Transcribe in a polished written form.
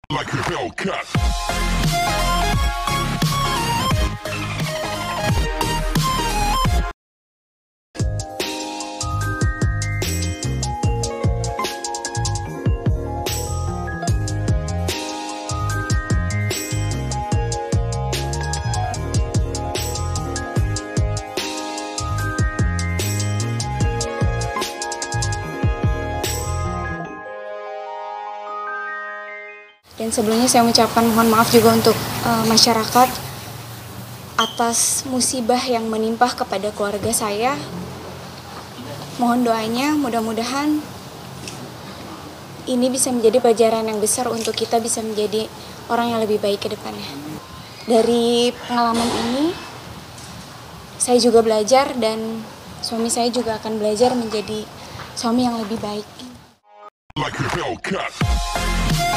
Like a Hellcat. Dan sebelumnya saya mengucapkan mohon maaf juga untuk masyarakat atas musibah yang menimpa kepada keluarga saya. Mohon doanya, mudah-mudahan ini bisa menjadi pelajaran yang besar untuk kita bisa menjadi orang yang lebih baik ke depannya. Dari pengalaman ini, saya juga belajar dan suami saya juga akan belajar menjadi suami yang lebih baik. Like a Hellcat.